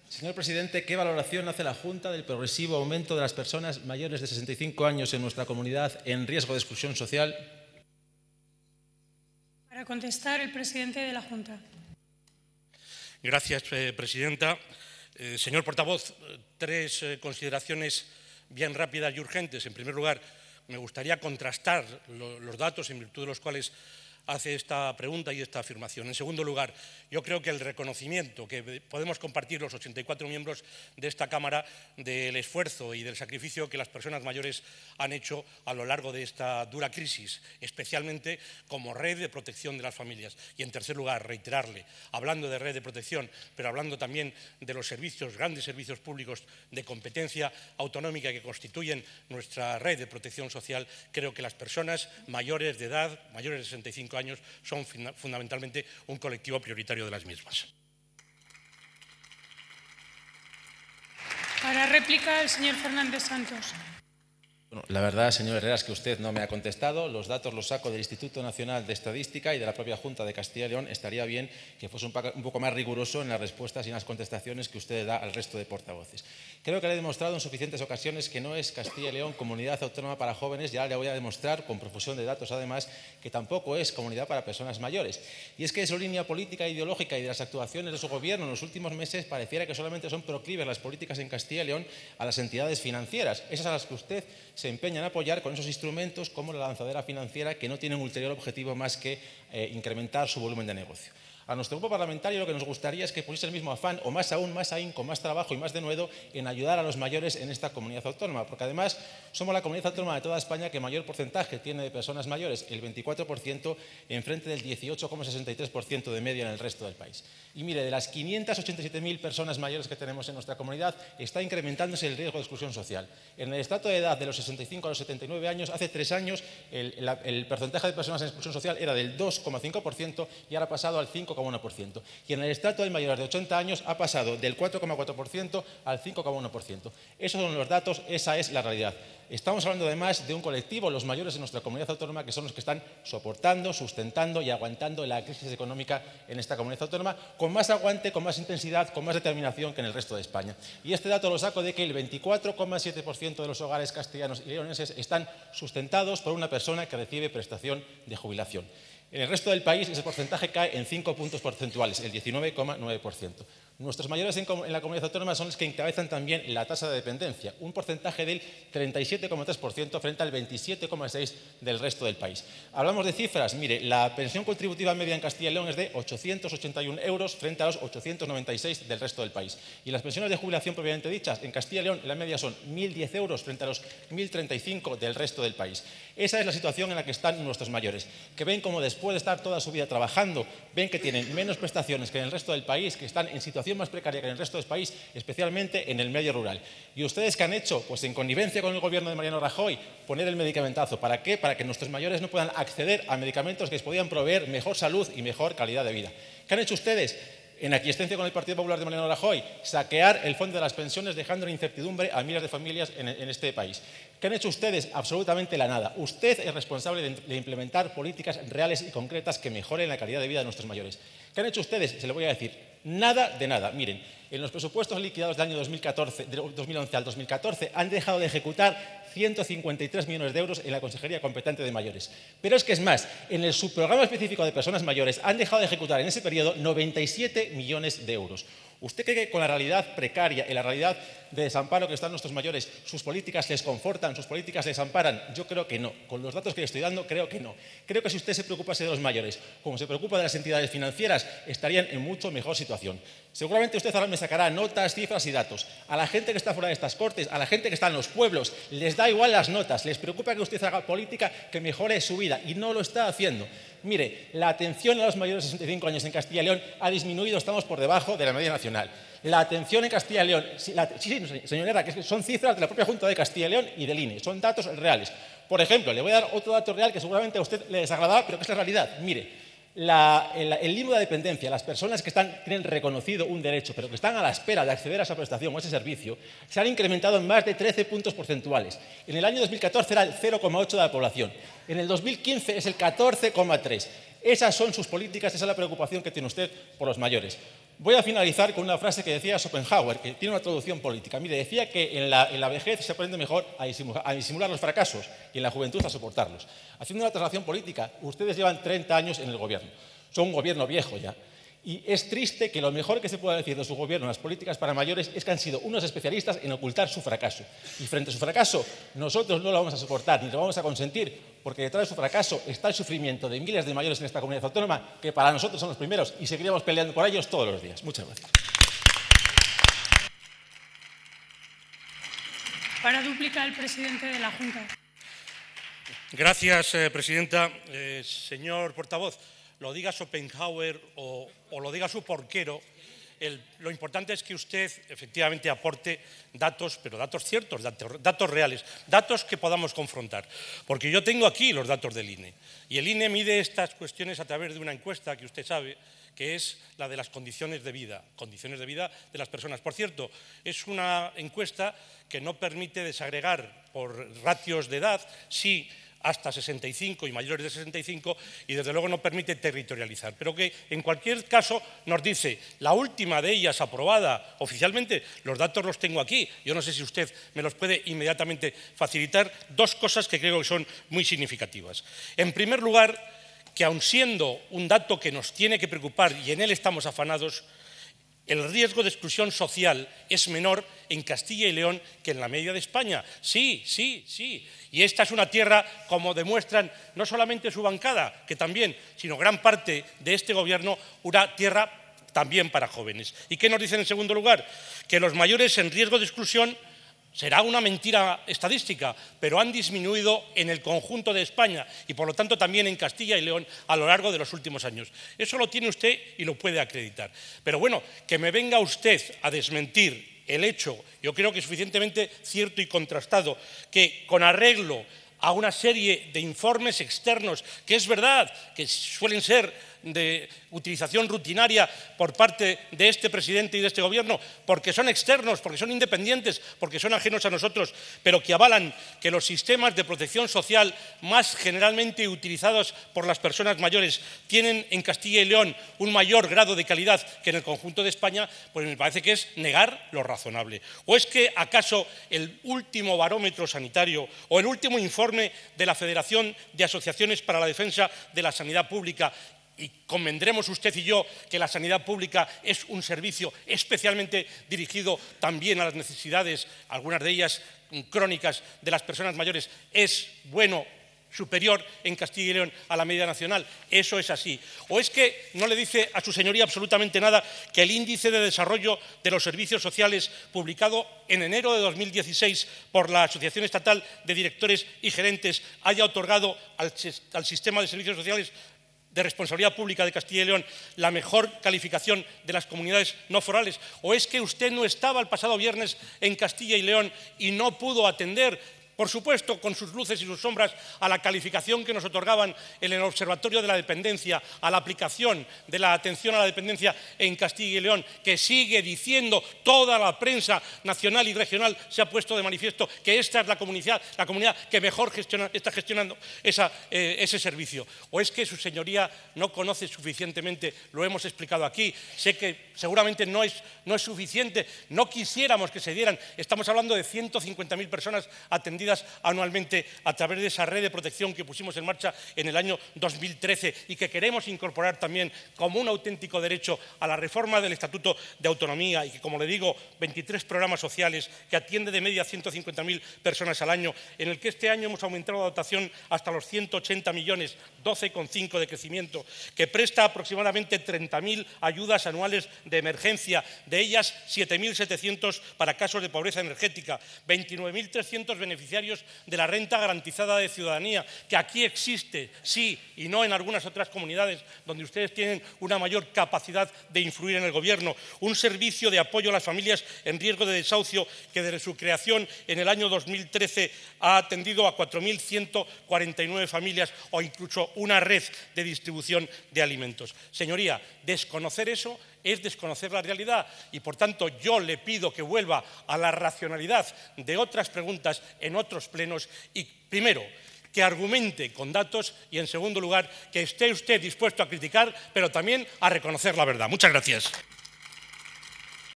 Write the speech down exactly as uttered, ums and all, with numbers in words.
Señor presidente, ¿qué valoración hace la Junta del progresivo aumento de las personas mayores de sesenta y cinco años en nuestra comunidad en riesgo de exclusión social? Para contestar, el presidente de la Junta. Gracias, eh, presidenta. Eh, señor portavoz, tres eh, consideraciones bien rápidas y urgentes. En primer lugar, me gustaría contrastar lo, los datos en virtud de los cuales hace esta pregunta y esta afirmación. En segundo lugar, yo creo que el reconocimiento que podemos compartir los ochenta y cuatro miembros de esta Cámara del esfuerzo y del sacrificio que las personas mayores han hecho a lo largo de esta dura crisis, especialmente como red de protección de las familias. Y en tercer lugar, reiterarle, hablando de red de protección, pero hablando también de los servicios, grandes servicios públicos de competencia autonómica que constituyen nuestra red de protección social, creo que las personas mayores de edad, mayores de sesenta y cinco años, son fundamentalmente un colectivo prioritario de las mismas. Para réplica, el señor Fernández Santos. Bueno, la verdad, señor Herrera, es que usted no me ha contestado. Los datos los saco del Instituto Nacional de Estadística y de la propia Junta de Castilla y León. Estaría bien que fuese un poco más riguroso en las respuestas y en las contestaciones que usted da al resto de portavoces. Creo que le he demostrado en suficientes ocasiones que no es Castilla y León comunidad autónoma para jóvenes. Ya le voy a demostrar, con profusión de datos además, que tampoco es comunidad para personas mayores. Y es que su línea política e ideológica y de las actuaciones de su gobierno en los últimos meses pareciera que solamente son proclives las políticas en Castilla y León a las entidades financieras, esas a las que usted se empeña en apoyar con esos instrumentos como la lanzadera financiera, que no tienen ulterior objetivo más que eh, incrementar su volumen de negocio. A nuestro grupo parlamentario lo que nos gustaría es que pusiese el mismo afán, o más aún, más ahínco, más trabajo y más denuedo en ayudar a los mayores en esta comunidad autónoma, porque además somos la comunidad autónoma de toda España que mayor porcentaje tiene de personas mayores, el veinticuatro por ciento, en frente del dieciocho coma sesenta y tres por ciento de media en el resto del país. Y mire, de las quinientas ochenta y siete mil personas mayores que tenemos en nuestra comunidad, está incrementándose el riesgo de exclusión social. En el estrato de edad de los sesenta y cinco a los setenta y nueve años, hace tres años, el, el, el porcentaje de personas en exclusión social era del dos coma cinco por ciento y ahora ha pasado al cinco coma uno por ciento. Y en el estrato de mayores de ochenta años ha pasado del cuatro coma cuatro por ciento al cinco coma uno por ciento. Esos son los datos, esa es la realidad. Estamos hablando además de un colectivo, los mayores de nuestra comunidad autónoma, que son los que están soportando, sustentando y aguantando la crisis económica en esta comunidad autónoma con más aguante, con más intensidad, con más determinación que en el resto de España. Y este dato lo saco de que el veinticuatro coma siete por ciento de los hogares castellanos y leoneses están sustentados por una persona que recibe prestación de jubilación. En el resto del país ese porcentaje cae en cinco puntos porcentuales, el diecinueve coma nueve por ciento. Nuestros mayores en, en la comunidad autónoma son los que encabezan también la tasa de dependencia, un porcentaje del treinta y siete coma tres por ciento frente al veintisiete coma seis por ciento del resto del país. Hablamos de cifras, mire, la pensión contributiva media en Castilla y León es de ochocientos ochenta y un euros frente a los ochocientos noventa y seis del resto del país. Y las pensiones de jubilación propiamente dichas en Castilla y León, la media son mil diez euros frente a los mil treinta y cinco del resto del país. Esa es la situación en la que están nuestros mayores, que ven como después de estar toda su vida trabajando, ven que tienen menos prestaciones que en el resto del país, que están en situación más precaria que en el resto del país, especialmente en el medio rural. ¿Y ustedes qué han hecho? Pues en connivencia con el gobierno de Mariano Rajoy, poner el medicamentazo. ¿Para qué? Para que nuestros mayores no puedan acceder a medicamentos que les podían proveer mejor salud y mejor calidad de vida. ¿Qué han hecho ustedes? En aquiescencia con el Partido Popular de Mariano Rajoy, saquear el fondo de las pensiones dejando en incertidumbre a miles de familias en, en este país. ¿Qué han hecho ustedes? Absolutamente la nada. Usted es responsable de, de implementar políticas reales y concretas que mejoren la calidad de vida de nuestros mayores. ¿Qué han hecho ustedes? Se lo voy a decir. Nada de nada. Miren, en los presupuestos liquidados del año dos mil catorce, de dos mil once al dos mil catorce han dejado de ejecutar ciento cincuenta y tres millones de euros en la Consejería Competente de Mayores. Pero es que es más, en el subprograma específico de personas mayores han dejado de ejecutar en ese periodo noventa y siete millones de euros. ¿Usted cree que con la realidad precaria y la realidad de desamparo que están nuestros mayores, sus políticas les confortan, sus políticas les amparan? Yo creo que no. Con los datos que le estoy dando, creo que no. Creo que si usted se preocupase de los mayores, como se preocupa de las entidades financieras, estarían en mucho mejor situación. Seguramente usted ahora me sacará notas, cifras y datos. A la gente que está fuera de estas cortes, a la gente que está en los pueblos, les da igual las notas, les preocupa que usted haga política que mejore su vida y no lo está haciendo. Mire, la atención a los mayores de sesenta y cinco años en Castilla y León ha disminuido, estamos por debajo de la media nacional. La atención en Castilla y León, sí, la, sí, sí señora, que son cifras de la propia Junta de Castilla y León y del I N E, son datos reales. Por ejemplo, le voy a dar otro dato real que seguramente a usted le desagradará, pero que es la realidad. Mire, La, el, el limbo de dependencia, las personas que están, tienen reconocido un derecho, pero que están a la espera de acceder a esa prestación o a ese servicio, se han incrementado en más de trece puntos porcentuales. En el año dos mil catorce era el cero coma ocho de la población. En el dos mil quince es el catorce coma tres. Esas son sus políticas, esa es la preocupación que tiene usted por los mayores. Voy a finalizar con una frase que decía Schopenhauer, que tiene una traducción política. Mire, decía que en la, en la vejez se aprende mejor a disimular, a disimular los fracasos y en la juventud a soportarlos. Haciendo una traslación política, ustedes llevan treinta años en el gobierno. Son un gobierno viejo ya. Y es triste que lo mejor que se pueda decir de su gobierno en las políticas para mayores es que han sido unos especialistas en ocultar su fracaso. Y frente a su fracaso, nosotros no lo vamos a soportar ni lo vamos a consentir, porque detrás de su fracaso está el sufrimiento de miles de mayores en esta comunidad autónoma, que para nosotros son los primeros y seguiremos peleando por ellos todos los días. Muchas gracias. Para duplicar, el presidente de la Junta. Gracias, eh, presidenta. Eh, señor portavoz, lo diga Schopenhauer o, o lo diga su porquero, el, lo importante es que usted efectivamente aporte datos, pero datos ciertos, datos, datos reales, datos que podamos confrontar. Porque yo tengo aquí los datos del I N E y el I N E mide estas cuestiones a través de una encuesta que usted sabe, que es la de las condiciones de vida, condiciones de vida de las personas. Por cierto, es una encuesta que no permite desagregar por ratios de edad, sí, hasta sesenta y cinco y mayores de sesenta y cinco, y desde luego no permite territorializar, pero que en cualquier caso nos dice, la última de ellas aprobada oficialmente, los datos los tengo aquí, yo no sé si usted me los puede inmediatamente facilitar, dos cosas que creo que son muy significativas. En primer lugar, que aun siendo un dato que nos tiene que preocupar y en él estamos afanados, el riesgo de exclusión social es menor en Castilla y León que en la media de España. Sí, sí, sí. Y esta es una tierra, como demuestran no solamente su bancada, que también, sino gran parte de este gobierno, una tierra también para jóvenes. ¿Y qué nos dicen en segundo lugar? Que los mayores en riesgo de exclusión será una mentira estadística, pero han disminuido en el conjunto de España y, por lo tanto, también en Castilla y León a lo largo de los últimos años. Eso lo tiene usted y lo puede acreditar. Pero bueno, que me venga usted a desmentir el hecho, yo creo que es suficientemente cierto y contrastado, que con arreglo a una serie de informes externos, que es verdad que suelen ser de utilización rutinaria por parte de este presidente y de este gobierno, porque son externos, porque son independientes, porque son ajenos a nosotros, pero que avalan que los sistemas de protección social más generalmente utilizados por las personas mayores tienen en Castilla y León un mayor grado de calidad que en el conjunto de España, pues me parece que es negar lo razonable. ¿O es que acaso el último barómetro sanitario o el último informe de la Federación de Asociaciones para la Defensa de la Sanidad Pública, y convendremos usted y yo que la sanidad pública es un servicio especialmente dirigido también a las necesidades, algunas de ellas crónicas, de las personas mayores, es bueno, superior en Castilla y León a la media nacional? Eso es así. ¿O es que no le dice a su señoría absolutamente nada que el índice de desarrollo de los servicios sociales publicado en enero de dos mil dieciséis por la Asociación Estatal de Directores y Gerentes haya otorgado al, al sistema de servicios sociales de responsabilidad pública de Castilla y León la mejor calificación de las comunidades no forales? ¿O es que usted no estaba el pasado viernes en Castilla y León y no pudo atender, por supuesto, con sus luces y sus sombras, a la calificación que nos otorgaban en el Observatorio de la Dependencia, a la aplicación de la atención a la dependencia en Castilla y León, que sigue diciendo, toda la prensa nacional y regional se ha puesto de manifiesto que esta es la comunidad, la comunidad que mejor gestiona, está gestionando esa, eh, ese servicio? ¿O es que su señoría no conoce suficientemente? Lo hemos explicado aquí. Sé que seguramente no es, no es suficiente, no quisiéramos que se dieran. Estamos hablando de ciento cincuenta mil personas atendidas anualmente a través de esa red de protección que pusimos en marcha en el año dos mil trece y que queremos incorporar también como un auténtico derecho a la reforma del Estatuto de Autonomía, y que, como le digo, veintitrés programas sociales que atiende de media a ciento cincuenta mil personas al año, en el que este año hemos aumentado la dotación hasta los ciento ochenta millones, doce coma cinco de crecimiento, que presta aproximadamente treinta mil ayudas anuales de emergencia, de ellas siete mil setecientos para casos de pobreza energética, veintinueve mil trescientos beneficiarios de la renta garantizada de ciudadanía, que aquí existe, sí, y no en algunas otras comunidades donde ustedes tienen una mayor capacidad de influir en el gobierno, un servicio de apoyo a las familias en riesgo de desahucio que desde su creación en el año dos mil trece ha atendido a cuatro mil ciento cuarenta y nueve familias, o incluso una red de distribución de alimentos. Señoría, desconocer eso es desconocer la realidad y, por tanto, yo le pido que vuelva a la racionalidad de otras preguntas en otros plenos y, primero, que argumente con datos y, en segundo lugar, que esté usted dispuesto a criticar, pero también a reconocer la verdad. Muchas gracias.